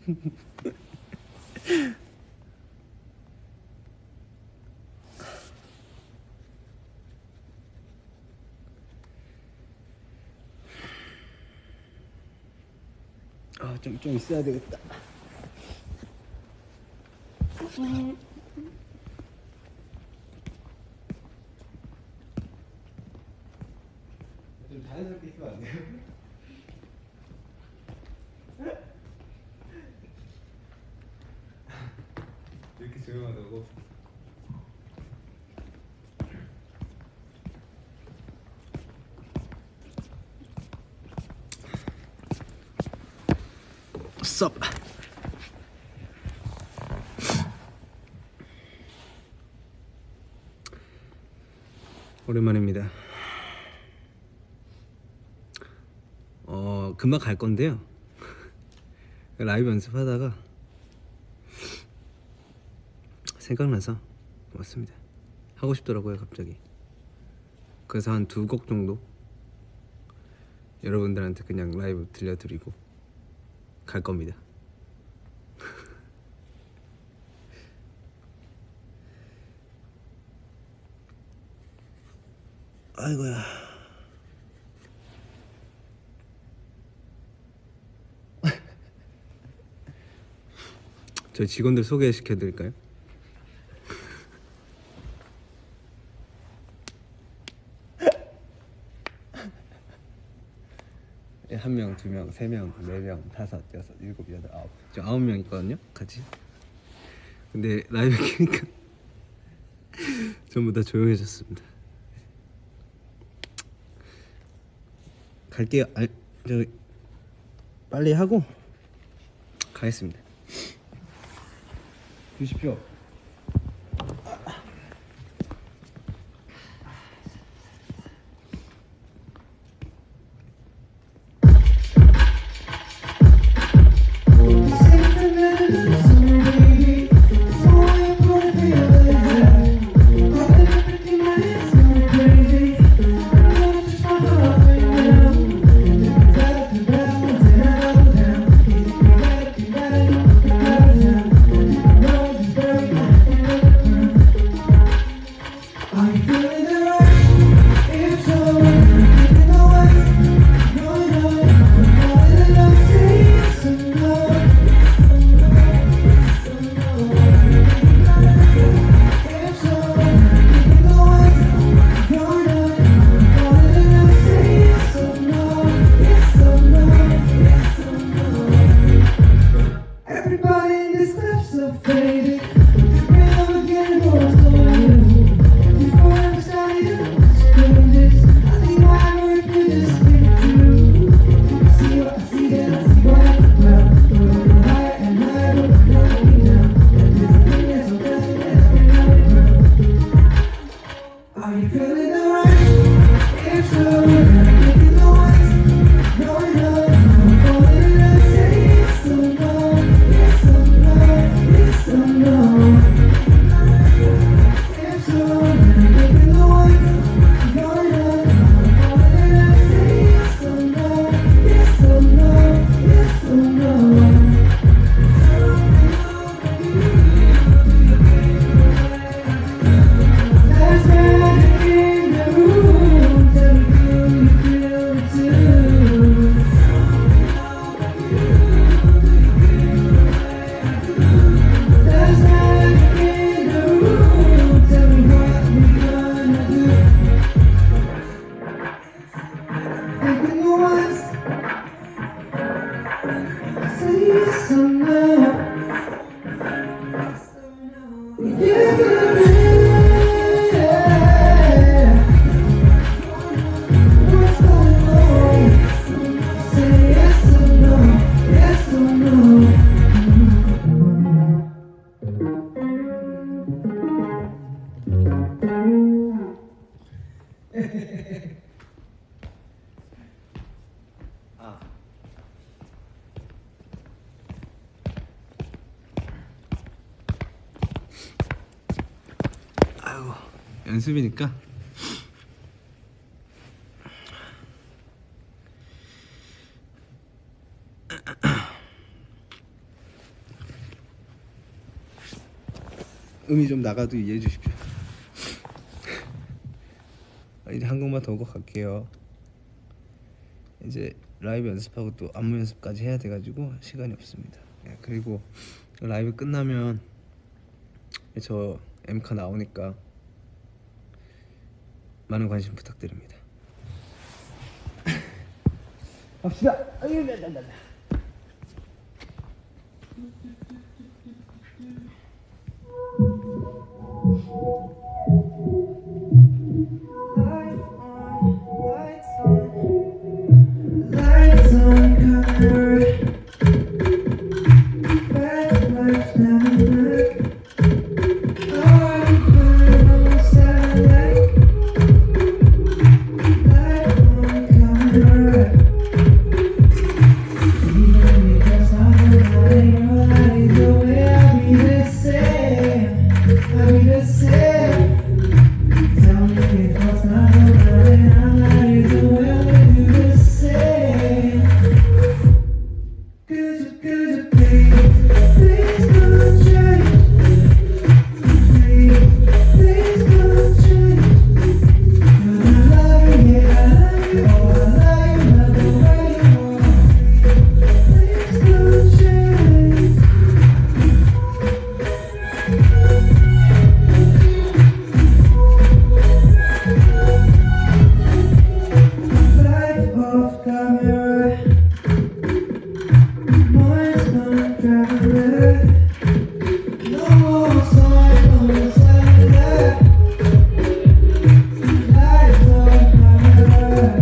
좀 있어야 되겠다. 좀 자연스럽게 있으면 안 돼요? 이렇게 조용하다고? 썹. 오랜만입니다. 금방 갈 건데요. 라이브 연습하다가 생각나서 왔습니다. 하고 싶더라고요, 갑자기. 그래서 한 2곡 정도 여러분들한테 그냥 라이브 들려드리고 갈 겁니다. 아이고야. 저희 직원들 소개시켜 드릴까요? 한 명, 2명, 3명, 4명, 5, 6, 7, 8, 9. 저 9명 있거든요, 같이. 근데 라이브 키니까 전부 다 조용해졌습니다. 갈게요. 저 빨리 하고 가겠습니다. 주십시오. 아이고, 연습이니까 음이 좀 나가도 이해해 주십시오. 이제 한 곡만 더 하고 갈게요. 이제 라이브 연습하고 또 안무 연습까지 해야 돼가지고 시간이 없습니다. 예, 그리고 라이브 끝나면 저 엠카 나오니까 많은 관심 부탁드립니다. 갑시다. Lights on, camera. Red lights never work. I'm burning on the satellite. Light on, camera. Even because I'm alive, the way I be the same. I be the same. Tell me because I'm alive, I'm not the way we do the same. Could you please don't change. Please don't change. 'Cause I love you, yeah, I love you, oh I love you, love the way you are. Please don't change. Light off camera. Mind's not traveling. No more sign on the satellite. Lights off camera.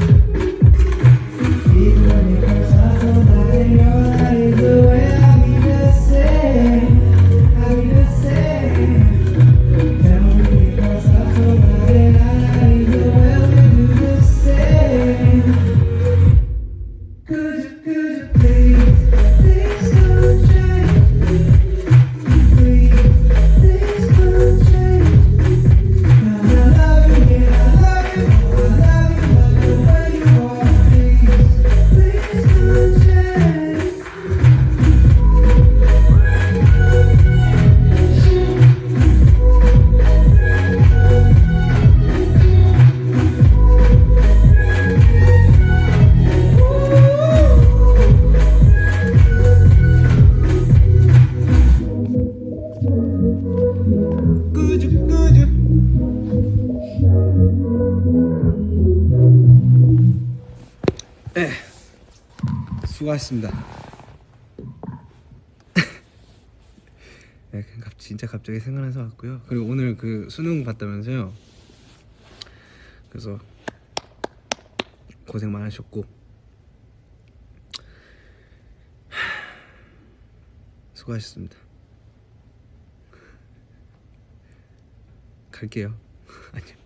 Even because I don't like your life, the way I be the same. I be the same. Tell me because I don't like the way we do the same. Could you please don't change. Please don't change. 'Cause I love you, yeah, I love you, oh I love you, love the way you are. Please don't change. 꾸죽꾸죽. 네, 수고하셨습니다. 네, 진짜 갑자기 생각나서 왔고요. 그리고 오늘 그 수능 봤다면서요. 그래서 고생 많으셨고 수고하셨습니다. 갈게요. 아니요.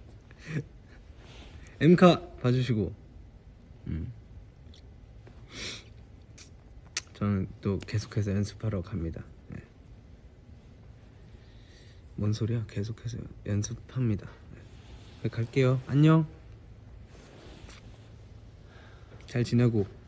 엠카 봐주시고 저는 또 계속해서 연습하러 갑니다. 네. 뭔 소리야? 계속해서 연습합니다. 네. 갈게요. 안녕. 잘 지내고